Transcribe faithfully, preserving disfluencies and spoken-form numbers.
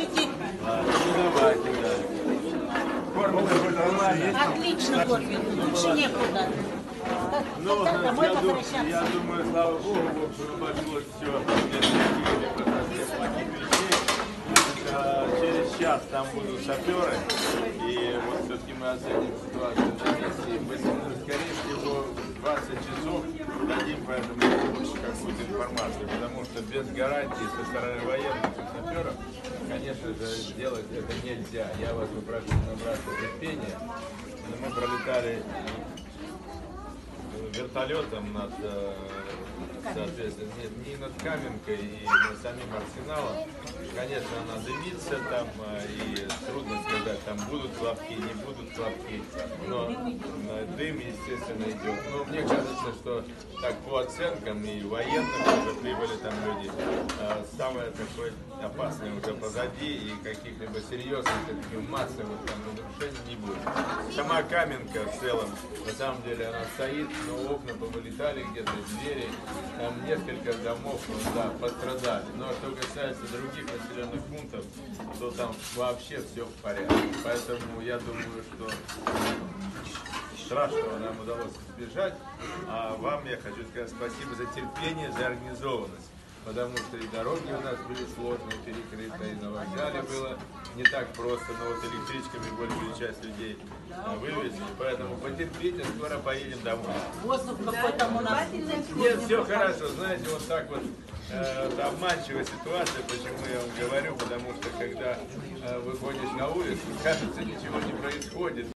Кушайте. Ладно, ну давайте, да. Отлично кормят. Лучше некуда. Ну, Тогда домой я, думаю, возвращаться. я думаю, слава Богу, в общем, обошлось все без плохих вещей. А, через час там будут саперы, и вот все-таки мы оценим ситуацию на месте, и мы, скорее всего, в двадцать часов дадим по этому поводу какую-то информацию, потому что без гарантии со стороны военных и саперов, конечно же, сделать это нельзя. Я вас попрошу набраться терпения. Мы пролетали вертолетом над, соответственно, нет, не над Каменкой и над самим Арсеналом. Конечно, она дымится там, и трудно сказать, там будут хлопки, не будут хлопки, но дым, естественно, идет. Но мне кажется, что так по оценкам и военным уже прибыли там люди, самое такое опасное уже позади, и каких-либо серьезных, таких массовых там разрушений не будет. Сама Каменка в целом, на самом деле, она стоит, но окна повылетали где-то, двери, там несколько домов, да, пострадали. Но что касается других населенных пунктов, то там вообще все в порядке. Поэтому я думаю, что страшного нам удалось избежать. А вам я хочу сказать спасибо за терпение, за организованность. Потому что и дороги у нас были сложные, перекрыты, и на вокзале было не так просто, но вот электричками большую часть людей вывезли. Поэтому потерпите, скоро поедем домой. Воздух какой-то у нас. Нет, все хорошо. Знаете, вот так вот э, обманчивая ситуация, почему я вам говорю, потому что когда э, выходишь на улицу, кажется, ничего не происходит.